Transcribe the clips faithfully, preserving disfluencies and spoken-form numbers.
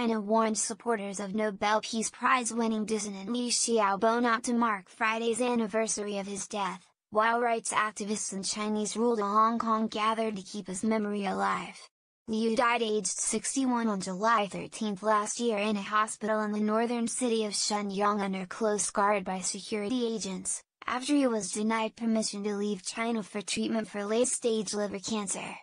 China warned supporters of Nobel Peace Prize-winning dissident Liu Xiaobo not to mark Friday's anniversary of his death, while rights activists in Chinese-ruled Hong Kong gathered to keep his memory alive. Liu died aged sixty-one on July thirteenth last year in a hospital in the northern city of Shenyang under close guard by security agents, after he was denied permission to leave China for treatment for late-stage liver cancer.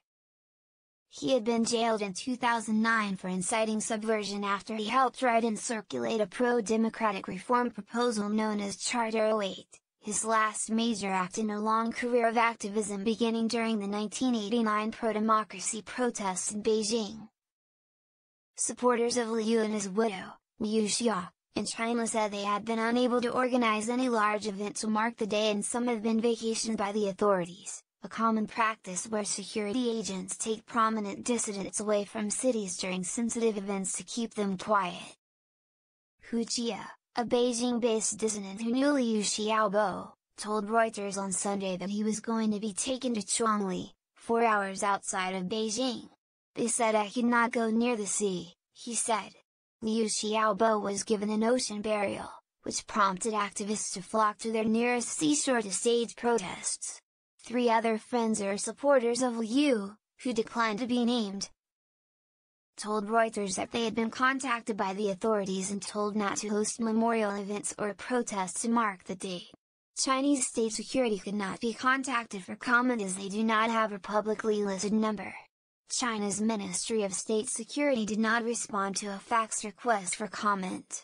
He had been jailed in two thousand nine for inciting subversion after he helped write and circulate a pro-democratic reform proposal known as Charter oh eight, his last major act in a long career of activism beginning during the nineteen eighty-nine pro-democracy protests in Beijing. Supporters of Liu and his widow, Liu Xiaobo, in China said they had been unable to organize any large event to mark the day, and some have been vacationed by the authorities, a common practice where security agents take prominent dissidents away from cities during sensitive events to keep them quiet. Hu Jia, a Beijing-based dissident who knew Liu Xiaobo, told Reuters on Sunday that he was going to be taken to Zhuangli, four hours outside of Beijing. "They said I could not go near the sea," he said. Liu Xiaobo was given an ocean burial, which prompted activists to flock to their nearest seashore to stage protests. Three other friends or supporters of Liu, who declined to be named, told Reuters that they had been contacted by the authorities and told not to host memorial events or protests to mark the date. Chinese state security could not be contacted for comment as they do not have a publicly listed number. China's Ministry of State Security did not respond to a fax request for comment.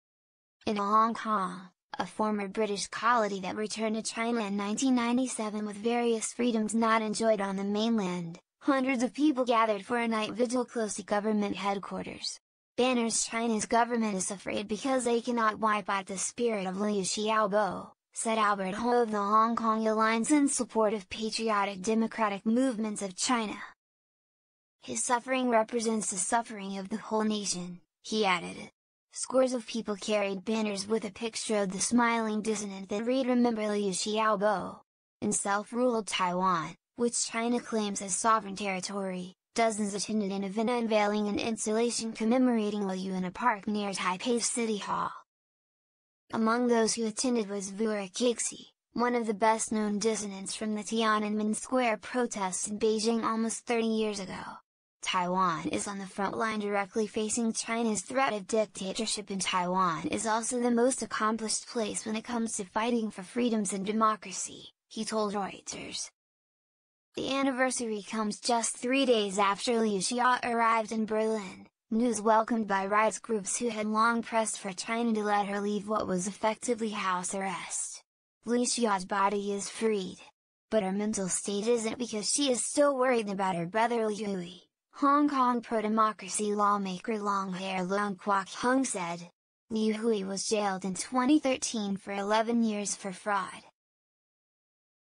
In Hong Kong, a former British colony that returned to China in nineteen ninety-seven with various freedoms not enjoyed on the mainland, hundreds of people gathered for a night vigil close to government headquarters. Banners China's government is afraid because they cannot wipe out the spirit of Liu Xiaobo, said Albert Ho of the Hong Kong Alliance in support of patriotic democratic movements of China. "His suffering represents the suffering of the whole nation," he added. Scores of people carried banners with a picture of the smiling dissident that read "Remember Liu Xiaobo." In self-ruled Taiwan, which China claims as sovereign territory, dozens attended an event unveiling an installation commemorating Liu in a park near Taipei's City Hall. Among those who attended was Wu Kixi, one of the best-known dissidents from the Tiananmen Square protests in Beijing almost thirty years ago. Taiwan is on the front line directly facing China's threat of dictatorship, and Taiwan is also the most accomplished place when it comes to fighting for freedoms and democracy, he told Reuters. The anniversary comes just three days after Liu Xiaobo arrived in Berlin, news welcomed by rights groups who had long pressed for China to let her leave what was effectively house arrest. Liu Xiaobo's body is freed. But her mental state isn't, because she is still worried about her brother Liu Hui, Hong Kong pro-democracy lawmaker Long-Hair Leung Kwok-hung said. Liu Hui was jailed in twenty thirteen for eleven years for fraud.